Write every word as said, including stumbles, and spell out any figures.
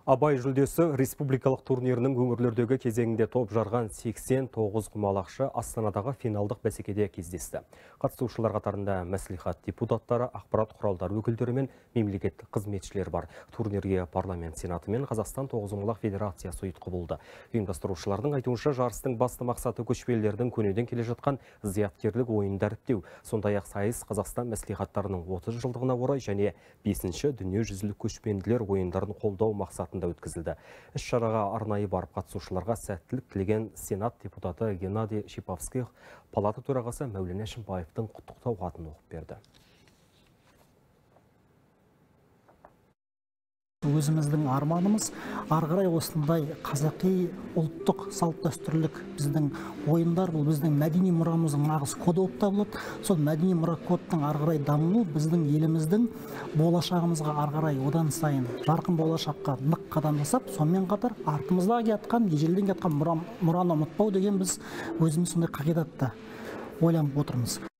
Абай жүлдесі республикалық турнирінің өңірлердегі кезеңінде топ жарған сексен тоғыз құмалақшы Астанадағы финалдық бәсекеде кездесті. Қатысушылар қатарында мәслихат депутаттары, ақпарат құралдары өкілдері мен мемлекеттік қызметшілер бар. Турнирге парламент сенаты мен Қазақстан тоғызқұмалақ федерациясы ұйытқы болды. Ұйымдастырушылардың айтуынша жарыстың басты мақсаты көшпелілердің көнеден келе жатқан зияткерлік ойындар іріктеу. Сондай-ақ сайыс Қазақстан мәслихаттарының отыз жылдығына орай және бесінші дүниежүзілік көшпенділер ойындарын қолдау мақсатында өткізілді. Іс-шараға арнайы барып қатысушыларға сәттілік тілеген Сенат депутаты Геннадий Шиповских палата төрағасы Мәулен Әшімбаевтың құттықтау хатын оқып берді. Өзіміздің арманымыз арғырай осындай қазақи ұлттық салт дәстүрлік біздің ойындар, бұл біздің мәдени мұрамыздың нағыз коды болып табылады. Сол мәдени мұра кодтың арғырай дамуы біздің еліміздің болашағымызға арғырай одан сайын жарқын болашаққа нық қадам жасап, сонымен қатар артымызда жатқан, ежелден жатқан мұраны ұмытпау деген біз өзіміз сондай қағидатта ойланып отырмыз.